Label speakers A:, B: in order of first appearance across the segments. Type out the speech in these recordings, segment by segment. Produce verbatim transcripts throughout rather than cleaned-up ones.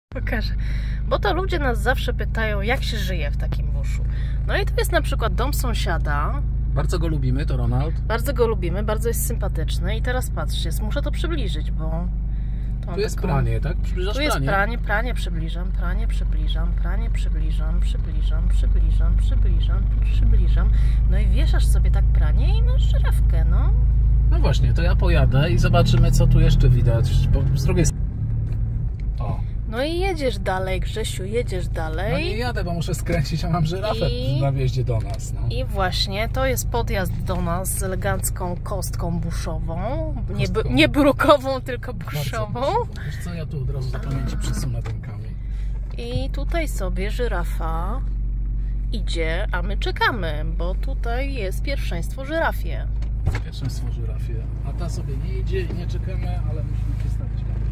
A: Pokażę. Bo to ludzie nas zawsze pytają, jak się żyje w takim buszu. No i to jest na przykład dom sąsiada.
B: Bardzo go lubimy, to Ronald.
A: Bardzo go lubimy, bardzo jest sympatyczny. I teraz patrzcie, muszę to przybliżyć, bo... To
B: tu jest
A: taką...
B: pranie, tak? Przybliżasz
A: Tu jest
B: pranie.
A: pranie, pranie przybliżam, pranie przybliżam, pranie przybliżam, przybliżam, przybliżam, przybliżam, przybliżam. No i wieszasz sobie tak pranie i masz żyrafkę, no.
B: No właśnie, to ja pojadę i zobaczymy, co tu jeszcze widać. Bo z drugiej strony... O.
A: No i jedziesz dalej, Grzesiu, jedziesz dalej.
B: No nie jadę, bo muszę skręcić, a mam żyrafę
A: I...
B: na wjeździe do nas. No.
A: I właśnie, to jest podjazd do nas z elegancką kostką buszową. Nie,
B: Kostką.
A: nie brukową, tylko buszową.
B: Wiesz co, ja tu od razu do pamięci przesunę ten kamień.
A: I tutaj sobie żyrafa idzie, a my czekamy, bo tutaj jest pierwszeństwo żyrafie.
B: Pierwszeństwo żyrafie. A ta sobie nie idzie i nie czekamy, ale musimy przystawić kamień.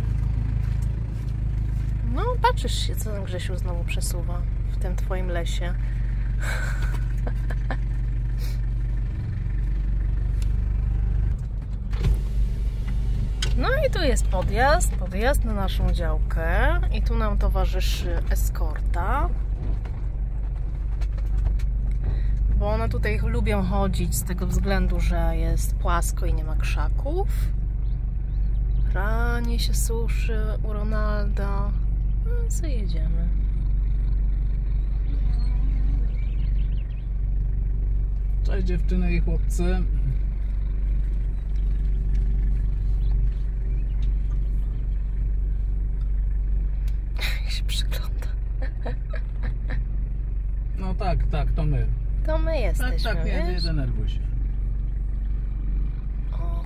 A: No, patrzysz się, co ten Grzesiu znowu przesuwa w tym twoim lesie. No i tu jest podjazd, podjazd na naszą działkę i tu nam towarzyszy eskorta. Bo one tutaj lubią chodzić z tego względu, że jest płasko i nie ma krzaków. Pranie się suszy u Ronalda. No co jedziemy.
B: Cześć dziewczyny i chłopcy.
A: Jak się przygląda.
B: No tak, tak, to my.
A: To my jesteśmy,
B: Tak, tak, nie, nie
A: wiesz?
B: denerwuj się.
A: O.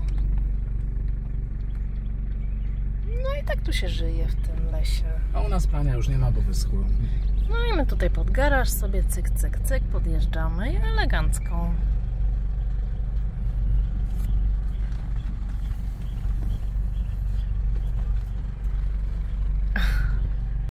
A: No i tak tu się żyje w tym lesie.
B: A u nas prania już nie ma, bo wyschło.
A: No i my tutaj pod garaż sobie cyk, cyk, cyk podjeżdżamy i elegancko.